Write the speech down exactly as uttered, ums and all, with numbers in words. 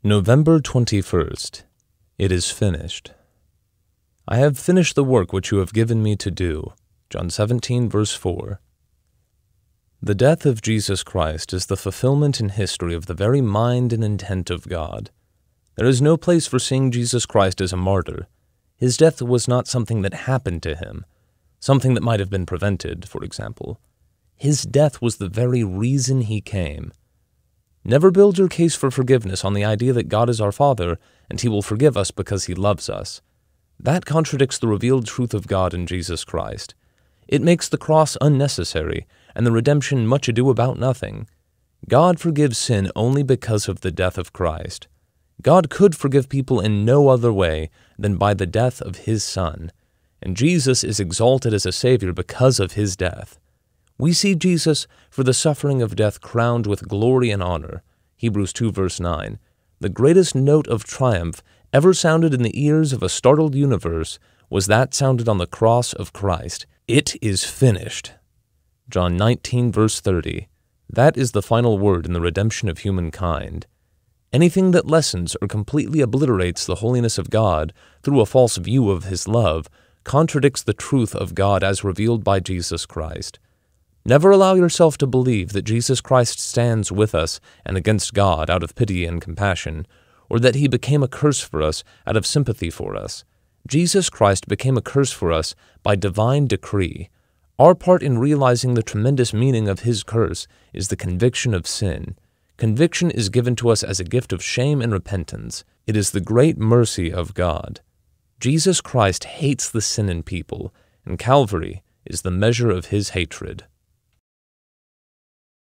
November twenty-first. It is finished. I have finished the work which you have given me to do. John seventeen, verse four. The death of Jesus Christ is the fulfillment in history of the very mind and intent of God. There is no place for seeing Jesus Christ as a martyr. His death was not something that happened to him, something that might have been prevented, for example. His death was the very reason he came. Never build your case for forgiveness on the idea that God is our Father and He will forgive us because He loves us. That contradicts the revealed truth of God in Jesus Christ. It makes the cross unnecessary and the redemption much ado about nothing. God forgives sin only because of the death of Christ. God could forgive people in no other way than by the death of His Son, and Jesus is exalted as a Savior because of His death. We see Jesus for the suffering of death crowned with glory and honor. Hebrews two, verse nine. The greatest note of triumph ever sounded in the ears of a startled universe was that sounded on the cross of Christ. It is finished. John nineteen, verse thirty. That is the final word in the redemption of humankind. Anything that lessens or completely obliterates the holiness of God through a false view of His love contradicts the truth of God as revealed by Jesus Christ. Never allow yourself to believe that Jesus Christ stands with us and against God out of pity and compassion, or that He became a curse for us out of sympathy for us. Jesus Christ became a curse for us by divine decree. Our part in realizing the tremendous meaning of His curse is the conviction of sin. Conviction is given to us as a gift of shame and repentance. It is the great mercy of God. Jesus Christ hates the sin in people, and Calvary is the measure of His hatred.